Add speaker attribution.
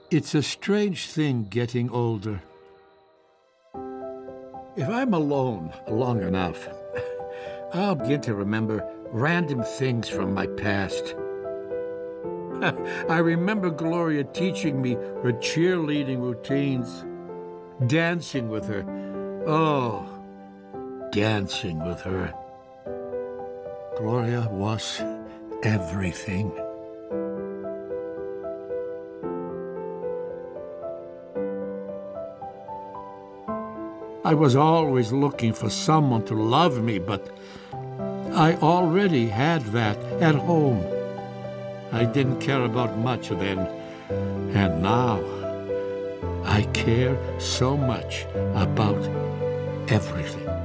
Speaker 1: It's a strange thing getting older. If I'm alone long enough, I'll begin to remember random things from my past. I remember Gloria teaching me her cheerleading routines, dancing with her. Oh, dancing with her. Gloria was everything. I was always looking for someone to love me, but I already had that at home. I didn't care about much then, and now I care so much about everything.